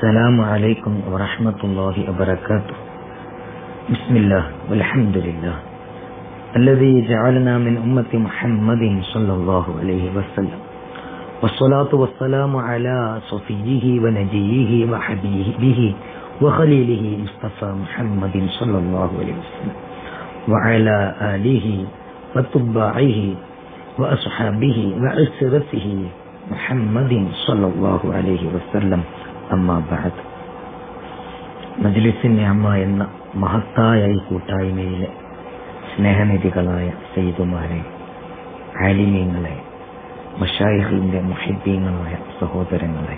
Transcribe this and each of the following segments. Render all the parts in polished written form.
السلام عليكم ورحمة الله وبركاته. بسم الله والحمد لله الذي جعلنا من أمة محمد صلى الله عليه وسلم، والصلاة والسلام على صفيه ونجيه وحبيبه وخليله مصطفى محمد صلى الله عليه وسلم وعلى آله وتبعه وأصحابه وعسرته محمد صلى الله عليه وسلم. അമ്മാ ബഅദ്. മജ്ലിസിൻ നിഅമ എന്ന മഹത്തായ ഈ കൂട്ടായ്മയിലെ സ്നേഹനിധികളായ സയ്യിദുമാരെ, ആലിമീങ്ങളെ, മശായിഖിന്റെ മുഹിബ്ബീങ്ങളായ സഹോദരങ്ങളെ,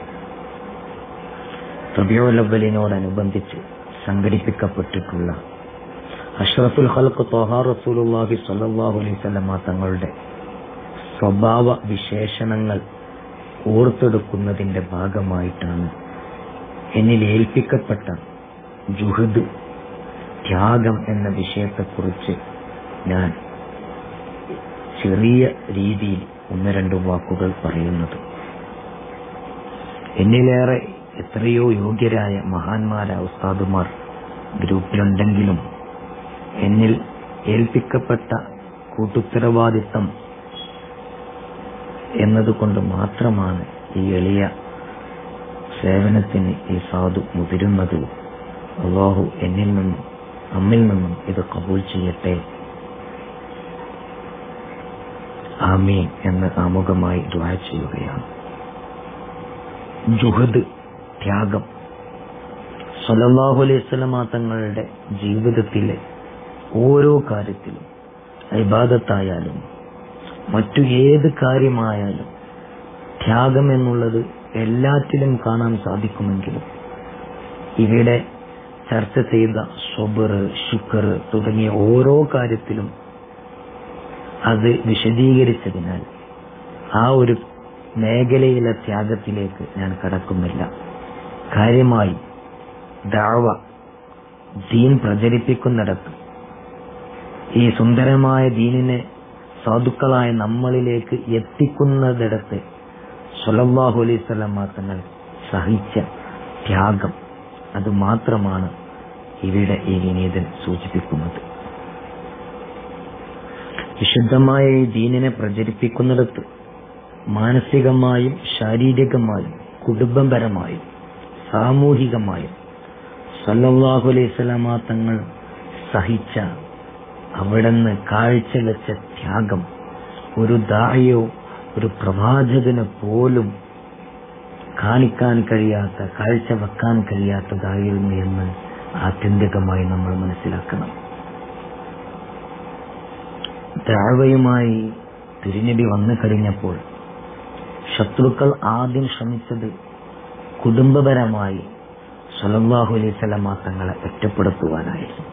റബീഉൽ അവ്വലിനോടനുബന്ധിച്ച് സംഘടിപ്പിക്കപ്പെട്ടിട്ടുള്ള അഷ്റഫുൽ ഖൽഖ് ത്വാഹ റസൂലുള്ളാഹി സ്വല്ലല്ലാഹു അലൈഹി വസല്ലം തങ്ങളുടെ സ്വഭാവ വിശേഷണങ്ങൾ ഓർത്തെടുക്കുന്നതിന്റെ ഭാഗമായിട്ടാണ് എന്നിൽ ഏൽപ്പിക്കപ്പെട്ട ജുഹദ്, ത്യാഗം എന്ന വിഷയത്തെക്കുറിച്ച് ഞാൻ ചെറിയ രീതിയിൽ ഒന്ന് രണ്ട് വാക്കുകൾ പറയുന്നത്. എന്നിലേറെ എത്രയോ യോഗ്യരായ മഹാന്മാരായ ഉസ്താദുമാർ ഗ്രൂപ്പിലുണ്ടെങ്കിലും എന്നിൽ ഏൽപ്പിക്കപ്പെട്ട കൂട്ടുത്തരവാദിത്തം എന്നതുകൊണ്ട് മാത്രമാണ് ഈ എളിയ സേവനത്തിന് ഈ സാധു മുതിരുന്നത്. അല്ലാഹു എന്നിൽ നിന്നും നമ്മിൽ നിന്നും ഇത് കബൂൽ ചെയ്യട്ടെ, ആമീൻ എന്ന് ആമുഖമായി ദുആ ചെയ്യുകയാണ്. ജുഹദ്, ത്യാഗം, സ്വല്ലല്ലാഹു അലൈഹി വസല്ലം തങ്ങളുടെ ജീവിതത്തിലെ ഓരോ കാര്യത്തിലും, ഇബാദത്തായാലും മറ്റു ഏത് കാര്യമായാലും ത്യാഗം എന്നുള്ളത് എല്ലാറ്റിലും കാണാൻ സാധിക്കുമെങ്കിലും ഇവിടെ ചർച്ച ചെയ്ത സബർ, ശുക്ർ തുടങ്ങിയ ഓരോ കാര്യത്തിലും അത് വിശദീകരിച്ചതിനാൽ ആ ഒരു മേഖലയിലെ ത്യാഗത്തിലേക്ക് ഞാൻ കടക്കുന്നില്ല. കാര്യമായി ദഅവ, ദീൻ പ്രചരിപ്പിക്കുന്നിടത്ത് ഈ സുന്ദരമായ ദീനിനെ സാധുക്കളായ നമ്മളിലേക്ക് എത്തിക്കുന്നിടത്ത് സ്വല്ലല്ലാഹു അലൈഹി വസല്ലം തങ്ങൾ സഹിച്ച ത്യാഗം, അത് മാത്രമാണ് ഇവിടെ ഈ വിനീതൻ സൂചിപ്പിക്കുന്നത്. വിശുദ്ധമായ ഈ ദീനിനെ പ്രചരിപ്പിക്കുന്നിടത്ത് മാനസികമായും ശാരീരികമായും കുടുംബപരമായും സാമൂഹികമായും സ്വല്ലല്ലാഹു അലൈഹി വസല്ലം തങ്ങൾ സഹിച്ച, അവിടുന്ന് കാഴ്ചവെച്ച ത്യാഗം ഒരു ദാഇയോ ഒരു പ്രവാചകന് പോലും കാണിക്കാൻ കഴിയാത്ത, കാഴ്ചവെക്കാൻ കഴിയാത്തതായിരുന്നു എന്ന് ആത്യന്തികമായി നമ്മൾ മനസ്സിലാക്കണം. ദഅവയുമായി തിരുനബി വന്നു കഴിഞ്ഞപ്പോൾ ശത്രുക്കൾ ആദ്യം ശ്രമിച്ചത് കുടുംബപരമായി സ്വല്ലല്ലാഹു അലൈഹി വസല്ലം തങ്ങളെ ഒറ്റപ്പെടുത്തുവാനായിരുന്നു.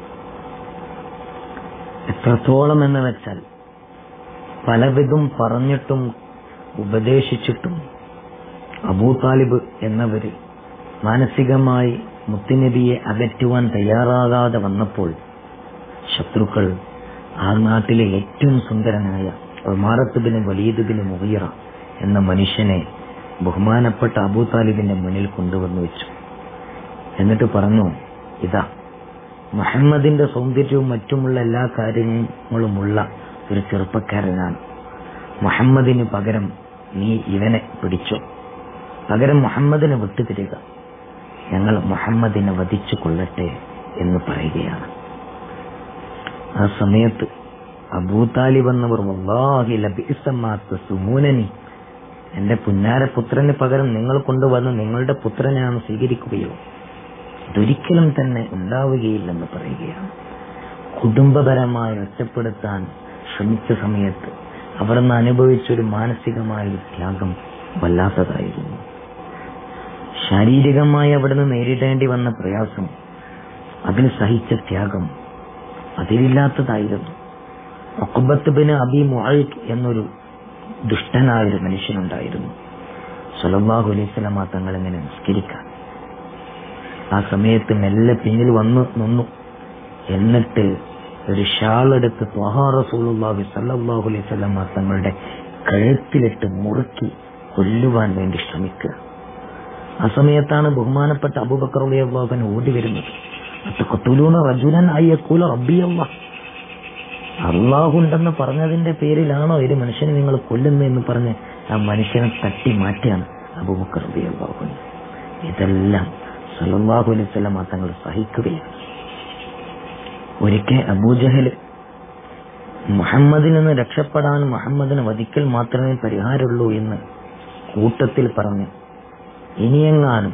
എത്രത്തോളം എന്ന് വെച്ചാൽ പലവിധം പറഞ്ഞിട്ടും ഉപദേശിച്ചിട്ടും അബൂ താലിബ് എന്നവര് മാനസികമായി മുത്തുനബിയെ അകറ്റുവാൻ തയ്യാറാകാതെ വന്നപ്പോൾ ശത്രുക്കൾ ആ നാട്ടിലെ ഏറ്റവും സുന്ദരനായ Umarah bin Walid bin Mughira എന്ന മനുഷ്യനെ ബഹുമാനപ്പെട്ട അബൂ താലിബിന്റെ മുന്നിൽ കൊണ്ടുവന്നു വെച്ചു. എന്നിട്ട് പറഞ്ഞു, ഇതാ മുഹമ്മദിന്റെ സൗന്ദര്യവും മറ്റുമുള്ള എല്ലാ കാര്യങ്ങളുമുള്ള ഒരു ചെറുപ്പക്കാരനാണ്. മുഹമ്മദിന് പകരം നീ ഇവനെ പിടിച്ചോ, പകരം മുഹമ്മദിനെ വിട്ടുതരിക, ഞങ്ങൾ മുഹമ്മദിനെ വധിച്ചു കൊള്ളട്ടെ എന്ന് പറയുകയാണ്. ആ സമയത്ത് അബൂ താലിബ് എന്നവർ, വല്ലാഹി ലബിഇസ മാ തസുമൂനനി, എന്റെ പുന്നാരപുത്രന് പകരം നിങ്ങൾ കൊണ്ടുവന്ന് നിങ്ങളുടെ പുത്രനെയാണ് സ്വീകരിക്കുകയോ, ഇതൊരിക്കലും തന്നെ ഉണ്ടാവുകയില്ലെന്ന് പറയുകയാണ്. കുടുംബപരമായി ഒറ്റപ്പെടുത്താൻ ശ്രമിച്ച സമയത്ത് അവർ നിന്ന് അനുഭവിച്ചൊരു മാനസികമായ ത്യാഗം വല്ലാത്തതായിരുന്നു. ശാരീരികമായി അവിടുന്ന് നേരിടേണ്ടി വന്ന പ്രയാസം, അതിന് സഹിച്ച ത്യാഗം അതിലില്ലാത്തതായിരുന്നു. ഉഖബത്ത് ബിൻ അബീ മുഅയ്ത് എന്നൊരു ദുഷ്ടനായൊരു മനുഷ്യനുണ്ടായിരുന്നു. സ്വല്ലല്ലാഹു അലൈഹി വസല്ലം തങ്ങൾ എങ്ങനെ നിസ്കരിക്കാൻ, ആ സമയത്ത് മെല്ലെ പിന്നിൽ വന്നു നിന്നു. എന്നിട്ട് ഒരു ഷാളെടുത്ത് ത്വാഹാ റസൂലുള്ളാഹി സ്വല്ലല്ലാഹു അലൈഹി വസല്ലം തങ്ങളുടെ കഴുത്തിലിട്ട് മുറുക്കി കൊല്ലുവാൻ വേണ്ടി ശ്രമിക്കുക. ആ സമയത്താണ് ബഹുമാനപ്പെട്ട അബൂബക്കർ റളിയല്ലാഹു അൻഹു ഓടി വരുന്നത്. അത്തഖ്തുലൂന റജുലൻ അയ്യഖൂല റബ്ബി അല്ലാഹ്, അള്ളാഹു ഉണ്ടെന്ന് പറഞ്ഞതിന്റെ പേരിലാണോ ഒരു മനുഷ്യനെ നിങ്ങൾ കൊല്ലുന്നതെന്ന് പറഞ്ഞ് ആ മനുഷ്യനെ തട്ടി മാറ്റിയാണ് അബൂബക്കർ റളിയല്ലാഹു അൻഹു. ഇതെല്ലാം സല്ലല്ലാഹു അലൈഹി വസല്ലം തങ്ങൾ സഹിക്കുകയാണ്. ഒരിക്കൽ അബൂജഹൽ മുഹമ്മദിൽ നിന്ന് രക്ഷപ്പെടാൻ മുഹമ്മദിനെ വധിക്കൽ മാത്രമേ പരിഹാരമുള്ളൂ എന്ന് കൂട്ടത്തിൽ പറഞ്ഞു ഇനിയെങ്ങാനും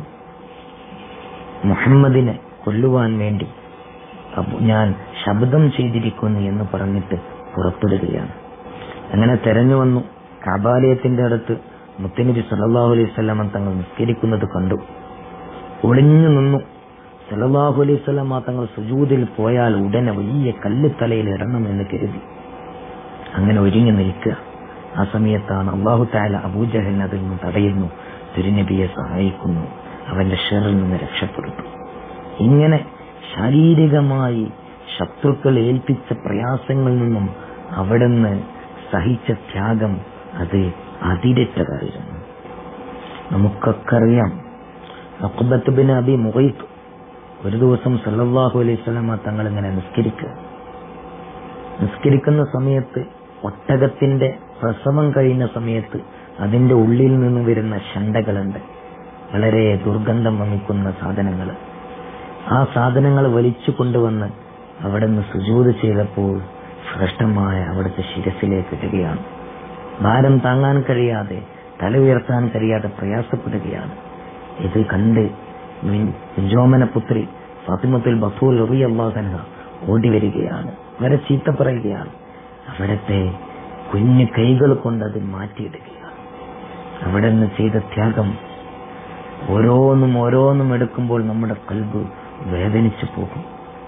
മുഹമ്മദിനെ കൊല്ലുവാൻ വേണ്ടി ഞാൻ ശബ്ദം ചെയ്തിരിക്കുന്നു എന്ന് പറഞ്ഞിട്ട് പുറപ്പെടുകയാണ്. അങ്ങനെ തെരഞ്ഞു വന്നു. കഅബാലയത്തിന്റെ അടുത്ത് മുത്തുനബി സല്ലല്ലാഹു അലൈഹി വസല്ലം തങ്ങൾ നിസ്കരിക്കുന്നത് കണ്ടു. ഒളിഞ്ഞു നിന്നു. സല്ലല്ലാഹു അലൈഹി വസല്ലം തങ്ങൾ സുജൂദിൽ പോയാൽ ഉടനെ വലിയ കല്ല് തലയിൽ ഇടണമെന്ന് കരുതി. അങ്ങനെ ഒരുങ്ങി നിൽക്കുക. ആ സമയത്താണ് അല്ലാഹു തആല അബൂജഹലിനെ അതിൽ നിന്ന് തടയുന്നു, തിരുനബിയെ സഹായിക്കുന്നു, അവന്റെ ഷർറിൽ നിന്ന് രക്ഷപ്പെടുന്നു. ഇങ്ങനെ ശാരീരികമായി ശത്രുക്കൾ ഏൽപ്പിച്ച പ്രയാസങ്ങളിൽ നിന്നും അവിടുന്ന് സഹിച്ച ത്യാഗം അത് അതിരറ്റതായിരുന്നു. നമുക്കൊക്കെ അറിയാം, ഉഖ്ബത്ത് ബിൻ അബി മുഗൈത്ത് ഒരു ദിവസം സല്ലല്ലാഹു അലൈഹി വസല്ലം തങ്ങൾ ഇങ്ങനെ നിസ്കരിക്കുന്ന സമയത്ത് ഒട്ടകത്തിന്റെ പ്രസവം കഴിഞ്ഞ സമയത്ത് അതിന്റെ ഉള്ളിൽ നിന്ന് വരുന്ന ശണ്ടകളുണ്ട്, വളരെ ദുർഗന്ധം വമിക്കുന്ന സാധനങ്ങൾ. ആ സാധനങ്ങൾ വലിച്ചു കൊണ്ടുവന്ന് അവിടെ നിന്ന് സുജൂദ് ചെയ്തപ്പോൾ ശ്രേഷ്ഠമായ അവിടുത്തെ ശിരസിലേക്ക് ഇടുകയാണ്. ഭാരം താങ്ങാൻ കഴിയാതെ, തല ഉയർത്താൻ കഴിയാതെ പ്രയാസപ്പെടുകയാണ്. ഇത് കണ്ട് ജോമനപുത്രി ഫാത്തിമത്തുൽ ബത്തൂൽ റളിയല്ലാഹു അൻഹ ഓടി വരികയാണ്. അവരെ ചീത്ത പറയുകയാണ്. അവിടത്തെ കുഞ്ഞു കൈകൾ കൊണ്ട് അത് മാറ്റിയിടുകയാണ്. അവിടെ നിന്ന് ചെയ്ത ത്യാഗം ഓരോന്നും എടുക്കുമ്പോൾ നമ്മുടെ ഖൽബ് വേദനിച്ചു പോകും.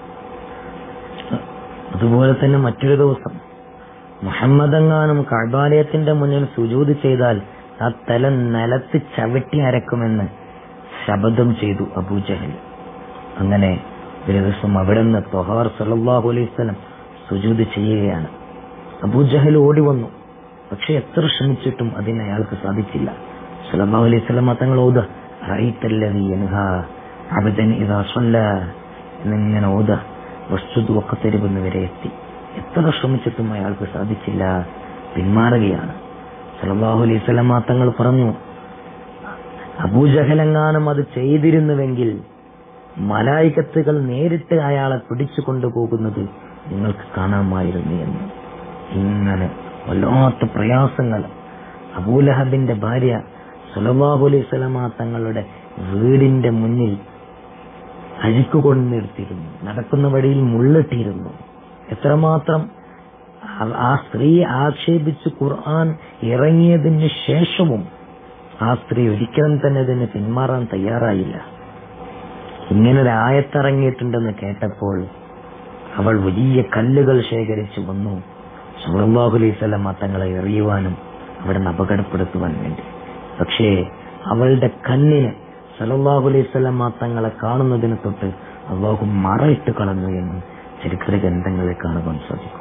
അതുപോലെ തന്നെ മറ്റൊരു ദിവസം മുഹമ്മദെങ്ങാനും കഅബാലയത്തിന്റെ മുന്നിൽ സുജൂദ് ചെയ്താൽ ആ തല നിലത്ത് ചവിട്ടി അരക്കുമെന്ന് ശപഥം ചെയ്തു അബൂജഹൽ. അങ്ങനെ ഒരു ദിവസം അവിടെ നിന്ന് ത്വഹാർ സല്ലല്ലാഹു അലൈഹി വസല്ലം സുജൂദ് ചെയ്യുകയാണ്. അബൂജഹൽ ഓടി വന്നു. പക്ഷെ എത്ര ശ്രമിച്ചിട്ടും അതിന് അയാൾക്ക് സാധിച്ചില്ല. സല്ലല്ലാഹു അലൈഹി വസല്ലം തങ്ങൾ ഓത റഅയ്തല്ലദീ യൻഹാ അബ്ദൻ ഇദാ സ്വല്ലാ എന്നിങ്ങനെ ഓത വസ്തുദ് വഖതരിബ് വരെ എത്തി. എത്ര ശ്രമിച്ചിട്ടും അയാൾക്ക് സാധിച്ചില്ല, പിന്മാറുകയാണ്. സല്ലല്ലാഹു അലൈഹി വസല്ലം തങ്ങൾ പറഞ്ഞു, അബൂജഹലെങ്ങാനും അത് ചെയ്തിരുന്നുവെങ്കിൽ മലായികത്തുകൾ നേരിട്ട് അയാളെ പിടിച്ചു കൊണ്ടുപോകുന്നത് നിങ്ങൾക്ക് കാണാമായിരുന്നു എന്ന്. ഇങ്ങനെ വല്ലാത്ത പ്രയാസങ്ങൾ. അബൂലഹബിന്റെ ഭാര്യ സല്ലല്ലാഹു അലൈഹി വസല്ലം തങ്ങളുടെ വീടിന്റെ മുന്നിൽ അഴിക്കുകൊണ്ട് നിർത്തിയിരുന്നു. നടക്കുന്ന വഴിയിൽ മുള്ളിട്ടിരുന്നു. എത്രമാത്രം ആ സ്ത്രീ ആക്ഷേപിച്ച് ഖുർആൻ ഇറങ്ങിയതിന് ശേഷവും ആ സ്ത്രീ ഒരിക്കലും തന്നെ ഇതിന് പിന്മാറാൻ തയ്യാറായില്ല. ഇങ്ങനൊരു ആയത്തിറങ്ങിയിട്ടുണ്ടെന്ന് കേട്ടപ്പോൾ അവൾ വലിയ കല്ലുകൾ ശേഖരിച്ചു വന്നു സല്ലല്ലാഹു അലൈഹി വസല്ലം തങ്ങളെ എറിയുവാനും അവിടെ നിന്ന് അപകടപ്പെടുത്തുവാൻ വേണ്ടി. പക്ഷേ അവളുടെ കണ്ണിന് സല്ലല്ലാഹു അലൈഹി വസല്ലം തങ്ങളെ കാണുന്നതിന് തൊട്ട് അല്ലാഹു മറയിട്ട് കളഞ്ഞു എന്ന് ചരിത്ര ഗ്രന്ഥങ്ങളിൽ കാണുവാൻ സാധിക്കും.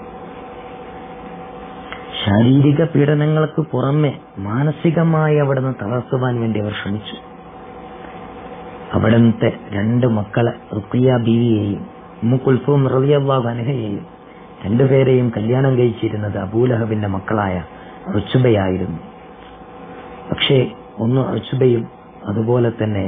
ശാരീരിക പീഡനങ്ങൾക്ക് പുറമെ മാനസികമായി അവിടെ നിന്ന് തളർത്തുവാൻ വേണ്ടി അവർ ശ്രമിച്ചു. അവിടത്തെ 2 മക്കളെ റുഖിയ ബീവിയെയും ഉമ്മു കുൽസൂം റളിയല്ലാഹു അൻഹയെയും 2 പേരെയും കല്യാണം കഴിച്ചിരുന്നത് അബൂലഹബിന്റെ മക്കളായ ഉത്ബയായിരുന്നു. പക്ഷേ ഒന്ന് ഉത്ബയും അതുപോലെ തന്നെ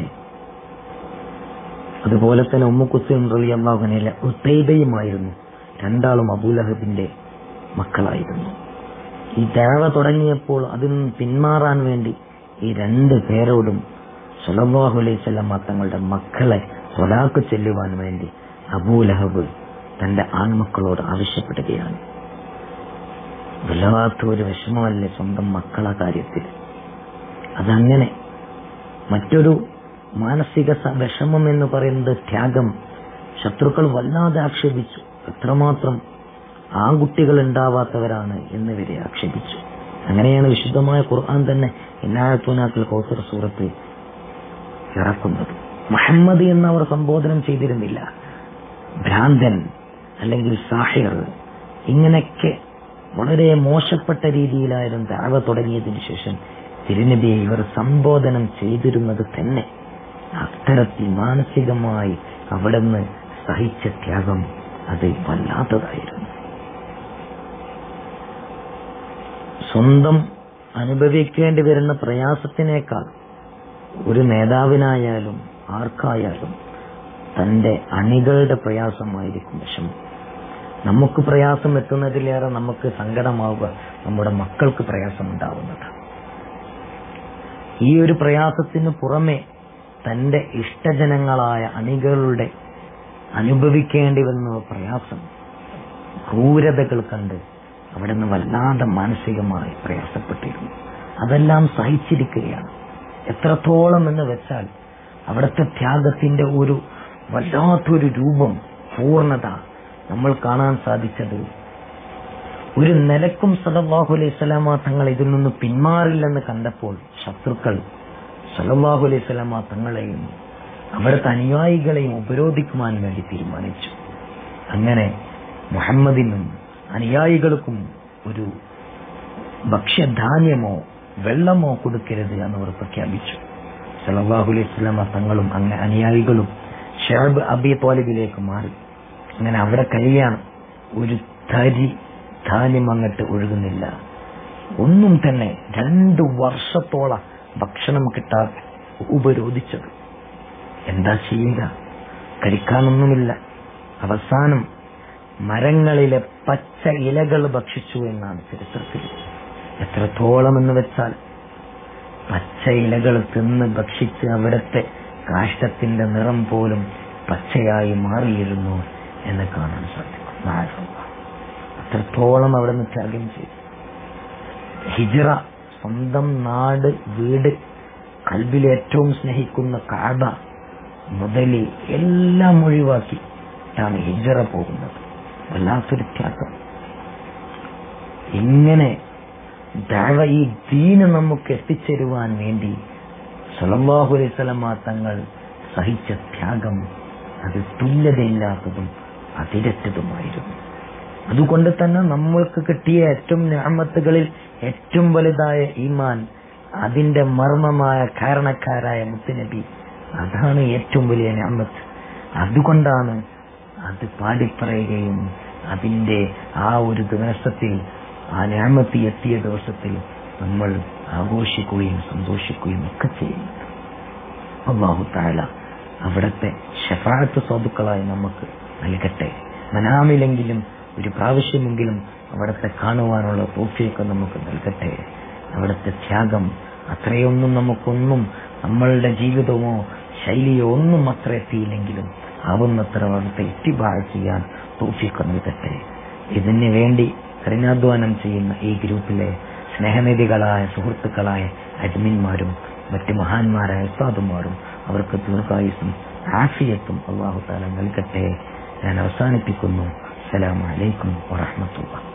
ഉമ്മു കുൽസൂം റളിയല്ലാഹു അൻഹയിലെ ഉത്തൈബയുമായിരുന്നു. 2 അബൂലഹബിന്റെ മക്കളായിരുന്നു. ഈ ദഅവ തുടങ്ങിയപ്പോൾ അതിൽ നിന്ന് പിന്മാറാൻ വേണ്ടി ഈ 2 പേരോടും സല്ലല്ലാഹു അലൈഹി വസല്ലം തങ്ങളുടെ മക്കളെ സ്വലാത്ത് ചെല്ലുവാൻ വേണ്ടി അബൂലഹബ് തന്റെ ആൺമക്കളോട് ആവശ്യപ്പെടുകയാണ്. വല്ലാത്തൊരു വിഷമമല്ലേ സ്വന്തം മക്കളെ കാര്യത്തിൽ. അതങ്ങനെ മറ്റൊരു മാനസിക വിഷമം എന്ന് പറയുന്നത് ത്യാഗം. ശത്രുക്കൾ വല്ലാതെ ആക്ഷേപിച്ചു. എത്രമാത്രം ആൺകുട്ടികൾ ഉണ്ടാവാത്തവരാണ് എന്നിവരെ ആക്ഷേപിച്ചു. അങ്ങനെയാണ് വിശുദ്ധമായ ഖുർആൻ തന്നെ ഇന്നാഅതൂനാക്കൽ കൗസർ സൂറത്ത് ഇറക്കുന്നത്. മുഹമ്മദ് എന്നവർ സംബോധനം ചെയ്തിരുന്നില്ല. ഭ്രാന്തൻ അല്ലെങ്കിൽ സാഹിർ, ഇങ്ങനെയൊക്കെ വളരെ മോശപ്പെട്ട രീതിയിലായിരുന്നു ദഅവ തുടങ്ങിയതിനു ശേഷം തിരുനബിയെ ഇവർ സംബോധനം ചെയ്തിരുന്നത് തന്നെ. അത്തരത്തിൽ മാനസികമായി അവിടുന്ന് സഹിച്ച ത്യാഗം അത് വല്ലാത്തതായിരുന്നു. സ്വന്തം അനുഭവിക്കേണ്ടി വരുന്ന പ്രയാസത്തിനേക്കാൾ ഒരു നേതാവിനായാലും ആർക്കായാലും തന്റെ അണികളുടെ പ്രയാസമായിരിക്കും വിഷമം. നമുക്ക് പ്രയാസം എത്തുന്നതിലേറെ നമുക്ക് സങ്കടമാവുക നമ്മുടെ മക്കൾക്ക് പ്രയാസമുണ്ടാവുന്നതാണ്. ഈ ഒരു പ്രയാസത്തിന് പുറമെ തന്റെ ഇഷ്ടജനങ്ങളായ അണികളുടെ അനുഭവിക്കേണ്ടി വന്ന പ്രയാസം, ക്രൂരതകൾ കണ്ട് അവിടുന്ന് വല്ലാതെ മാനസികമായി പ്രയാസപ്പെട്ടിരുന്നു. അതെല്ലാം സഹിച്ചിരിക്കുകയാണ്. എത്രത്തോളം എന്ന് വെച്ചാൽ അവിടുത്തെ ത്യാഗത്തിന്റെ ഒരു വല്ലാത്തൊരു രൂപം, പൂർണ്ണത നമ്മൾ കാണാൻ സാധിച്ചത് ഒരു നിലക്കും സല്ലല്ലാഹു അലൈഹി വസല്ലമ തങ്ങൾ ഇതിൽ നിന്ന് പിന്മാറില്ലെന്ന് കണ്ടപ്പോൾ ശത്രുക്കൾ സല്ലല്ലാഹു അലൈഹി വസല്ലമ തങ്ങളെയും അവിടുത്തെ അനുയായികളെയും ഉപരോധിക്കുവാൻ വേണ്ടി തീരുമാനിച്ചു. അങ്ങനെ മുഹമ്മദിനും അനുയായികൾക്കും ഒരു ഭക്ഷ്യധാന്യമോ വെള്ളമോ കൊടുക്കരുത് എന്നവർ പ്രഖ്യാപിച്ചു. സല്ലല്ലാഹു അലൈഹി വസല്ലമ തങ്ങളും അനുയായികളും ശഅബ് അബി ത്വാലിബിലേക്ക് മാറി. അങ്ങനെ അവിടെ കഴിയാണ്. ഒരു തരി ധാന്യം അങ്ങോട്ട് ഒഴുകുന്നില്ല. ഒന്നും തന്നെ 2 വർഷത്തോളം ഭക്ഷണം കിട്ടാതെ ഉപരോധിച്ചത്. എന്താ ചെയ്യുക? കഴിക്കാനൊന്നുമില്ല. അവസാനം മരങ്ങളിലെ പച്ച ഇലകൾ ഭക്ഷിച്ചു എന്നാണ് ചരിത്രത്തിൽ. എത്രത്തോളം എന്ന് വെച്ചാൽ പച്ച ഇലകൾ തിന്ന് ഭക്ഷിച്ച് അവിടുത്തെ കാഷ്ടത്തിന്റെ നിറം പോലും പച്ചയായി മാറിയിരുന്നു എന്ന് കാണാൻ സാധിക്കും. അത്രത്തോളം അവിടുന്ന് ത്യാഗം ചെയ്തു. ഹിജ്റ, സ്വന്തം നാട്, വീട്, കൽബിൽ ഏറ്റവും സ്നേഹിക്കുന്ന കഅബ മുതൽ എല്ലാം ഒഴിവാക്കിയാണ് ഹിജ്റ പോകുന്നത്. വല്ലാത്തൊരു ത്യാഗം. ഇങ്ങനെ ഈ ദീന് നമുക്ക് എത്തിച്ചേരുവാൻ വേണ്ടി സല്ലല്ലാഹു അലൈഹി വസല്ലമ തങ്ങൾ സഹിച്ച ത്യാഗം അത് തുല്യതയില്ലാത്തതും അതിരറ്റതുമായിരുന്നു. അതുകൊണ്ട് തന്നെ നമ്മൾക്ക് കിട്ടിയ ഏറ്റവും നിഅമത്തുകളിൽ ഏറ്റവും വലുതായ ഈമാൻ, അതിന്റെ മർമ്മമായ കാരണക്കാരായ മുത്തുനബി, അതാണ് ഏറ്റവും വലിയ നിഅമത്ത്. അതുകൊണ്ടാണ് അത് പാടിപ്പറയുകയും അതിന്റെ ആ ഒരു ദിവസത്തിൽ, ആ നിഅമത്ത് എത്തിയ ദിവസത്തിൽ നമ്മൾ ആഘോഷിക്കുകയും സന്തോഷിക്കുകയും ഒക്കെ ചെയ്യുന്നത്. അല്ലാഹു തആല അവിടത്തെ ശഫാഅത്ത് സ്വത്തുക്കളായി നമുക്ക് നൽകട്ടെ. മനാമിലെങ്കിലും ഒരു പ്രാവശ്യമെങ്കിലും അവിടത്തെ കാണുവാനുള്ള തൗഫീഖ് നമുക്ക് നൽകട്ടെ. അവിടത്തെ ത്യാഗം അത്രയൊന്നും നമുക്കൊന്നും നമ്മളുടെ ജീവിതമോ ശൈലിയോ ഒന്നും അത്ര എത്തിയില്ലെങ്കിലും ആവുന്നത്ര അവിടുത്തെ ഇത്തിബാ ചെയ്യാൻ തൗഫീഖ് നൽകട്ടെ. ഇതിനു വേണ്ടി കഠിനാധ്വാനം ചെയ്യുന്ന ഈ ഗ്രൂപ്പിലെ സ്നേഹനിധികളായ സുഹൃത്തുക്കളായ അഡ്മിന്മാരും മറ്റ് മഹാന്മാരായ ഉസ്താദുമാരും അവർക്ക് ദീർഘായുസ്സും ആഫിയത്തും അല്ലാഹു തആല നൽകട്ടെ. ഞാൻ അവസാനിപ്പിക്കുന്നു. അസ്സലാമു അലൈക്കും വറഹ്മത്തുള്ളാഹി.